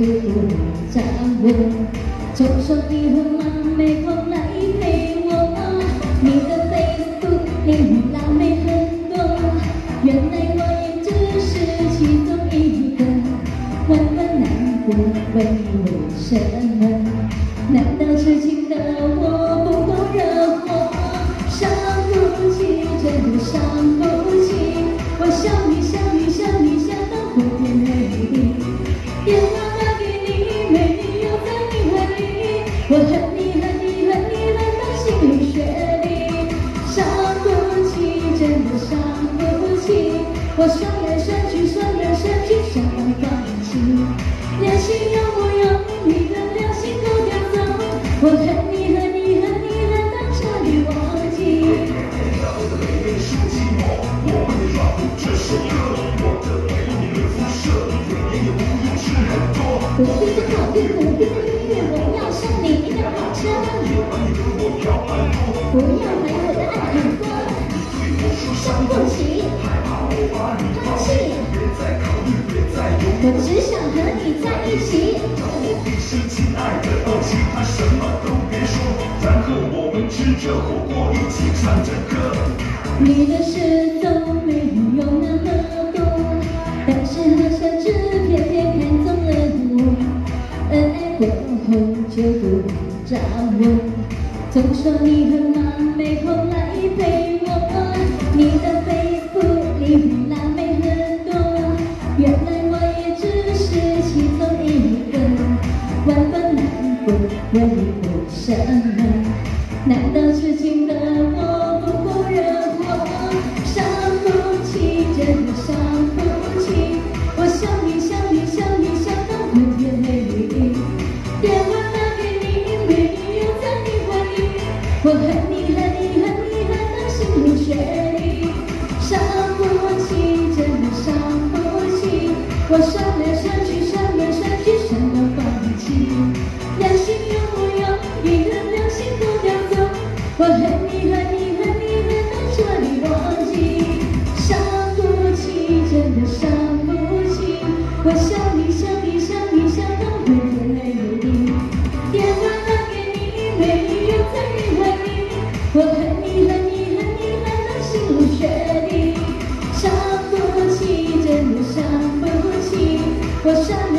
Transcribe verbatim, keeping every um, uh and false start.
不掌握。就说你很忙，没空来陪我。你的 Facebook 你辣妹很多，原来我也只是其中一个。万分难过，问你为什么？难道痴情的我不够惹火？伤不起，真的伤不起。我想你想你想你想到昏天黑地，电话打给你，美女又在你怀里。我恨你恨你恨你恨到心里血里，伤不起，真的伤不起。我酸来酸去酸来酸去，想要放弃。良心有木有？你的良心都叼走。我恨你恨你恨你恨到彻底忘记。不必再考虑不必的音乐，我要送你一辆跑车。不要买我的爱很多，伤不起，放弃。我只想和你在一起。亲爱的，其他什么都别说，然后我们吃着火锅，一起唱着歌。你的事都没有那么多，但是好像只偏偏看中了我。恩爱过后就不掌握，总说你很忙，没空来陪我。你的 Facebook 里辣妹很多，原来我也只是其中一个。万分难过，问你为什么？难道痴情的我不够惹火？伤不起，真的伤不起。我想你想你想你想到昏天黑地，电话打给你，美女又在你怀里。我恨你恨你恨你恨到心里血里，伤不起，真的伤不起。我酸来酸去酸来酸去酸到放弃。良心有木有？你的良心都叼走。我恨你恨你恨你恨到彻底忘记。伤不起，真的伤不起。我想你想你想你想到昏天黑地，电话打给你，美女又在你怀里。我恨你恨你恨你恨到心里血里，伤不起，真的伤不起。我伤。